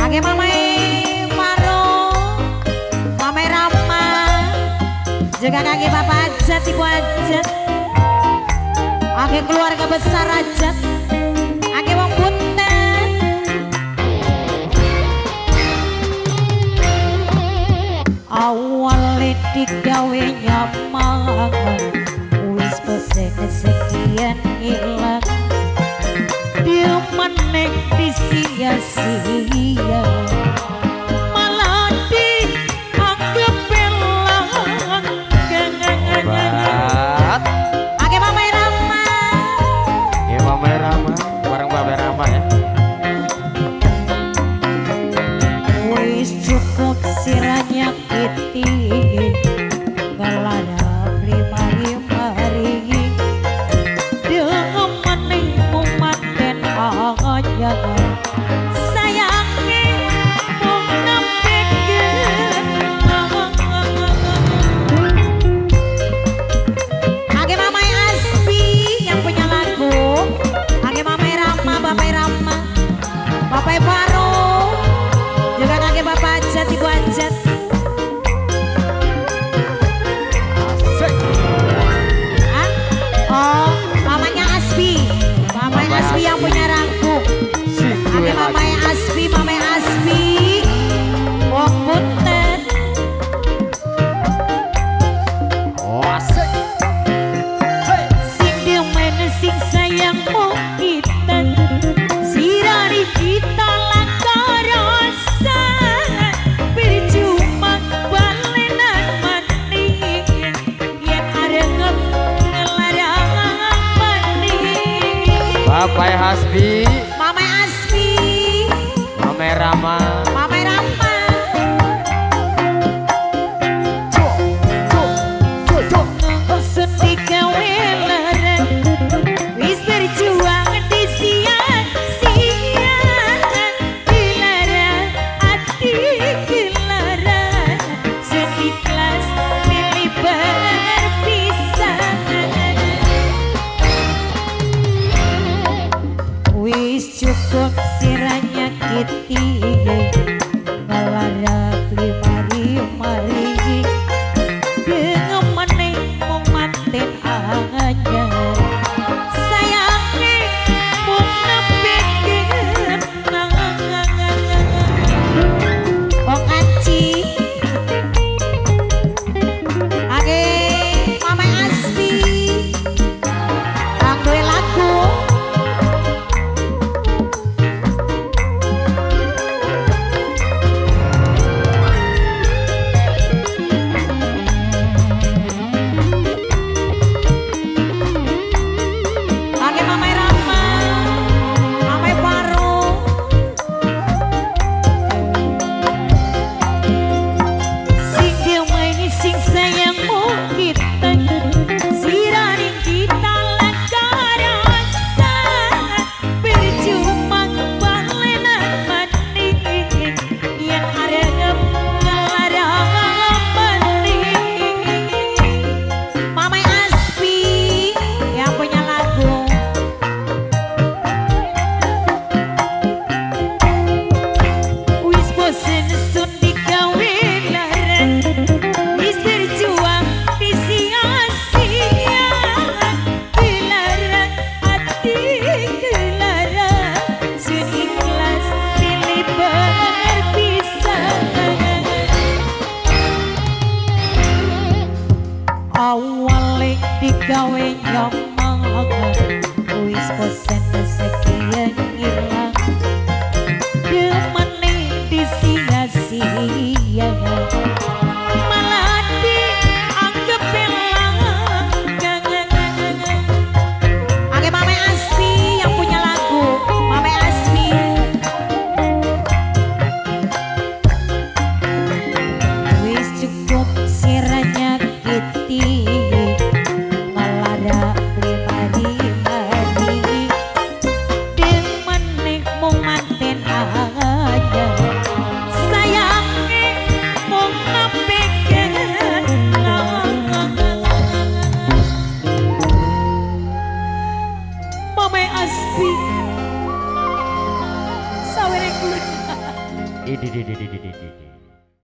Age Mamai Faro, Mamai Rama, juga kaki Bapak Ajat, Ibu Ajat, age keluarga besar Ajat, age Wong Bunten. Awalnya digawe nyaman, wis pesen sekian hilang. Dia menek disia-sia, malah dianggap belang. Ake Mamai Rama, ya Mamai Rama, bareng Babay Rama ya. Wis cukup siranya kiti, galada primari-mari. Sayangnya mau ngambekin Age Mamai Aspi yang punya lagu, age Mamai Rama, Bapak Rama, Bapak Faro, juga age Bapak Ajat, Ibu Ajat. Oh, mamanya Aspi, Mamai Aspi yang punya rangku. Age Mamai Aspi, Wong Bunten. Oh asik. Sing demen sing sayang mau kita, sirari kita langkarosa, berjumpa balenan maning, yang arengep ngelarangan maning. Bapak Hasbi, Mamai Aspi, Mamai Rama, Mamai Rama. Sedih gawe lereng, wis berjuang di sia-sia, dilarang hati dilarang, seikhlas milih berpisah. Wis cukup siranya kiti.